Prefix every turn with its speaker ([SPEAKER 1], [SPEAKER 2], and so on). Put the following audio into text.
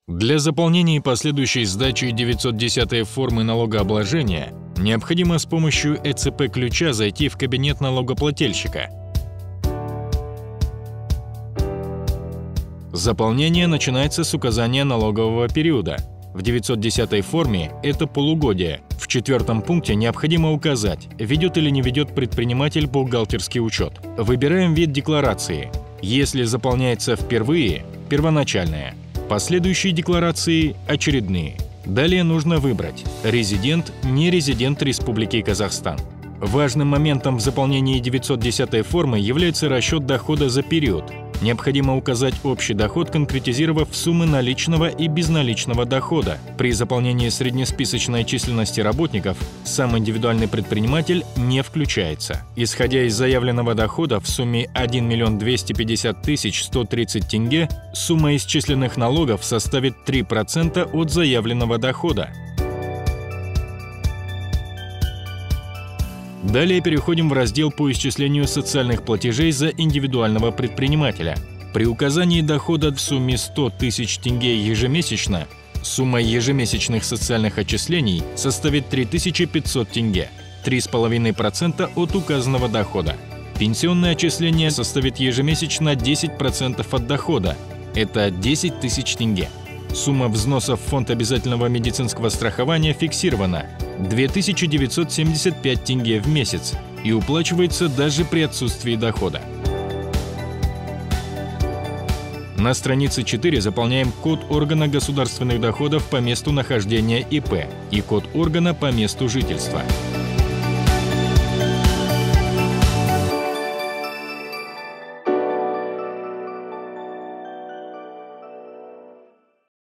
[SPEAKER 1] Для заполнения и последующей сдачи 910 формы налогообложения необходимо с помощью ЭЦП-ключа зайти в кабинет налогоплательщика. Заполнение начинается с указания налогового периода. В 910 форме это полугодие. В 4 пункте необходимо указать, ведет или не ведет предприниматель бухгалтерский учет. Выбираем вид декларации. Если заполняется впервые – первоначальная. Последующие декларации – очередные. Далее нужно выбрать резидент, нерезидент Республики Казахстан. Важным моментом в заполнении 910 формы является расчет дохода за период. Необходимо указать общий доход, конкретизировав суммы наличного и безналичного дохода. При заполнении среднесписочной численности работников сам индивидуальный предприниматель не включается. Исходя из заявленного дохода в сумме 1 250 130 тенге, сумма исчисленных налогов составит 3% от заявленного дохода. Далее переходим в раздел по исчислению социальных платежей за индивидуального предпринимателя. При указании дохода в сумме 100 тысяч тенге ежемесячно, сумма ежемесячных социальных отчислений составит 3500 тенге, 3,5% от указанного дохода. Пенсионное отчисление составит ежемесячно 10% от дохода, это 10 тысяч тенге. Сумма взносов в фонд обязательного медицинского страхования фиксирована – 2975 тенге в месяц и уплачивается даже при отсутствии дохода. На странице 4 заполняем код органа государственных доходов по месту нахождения ИП и код органа по месту жительства.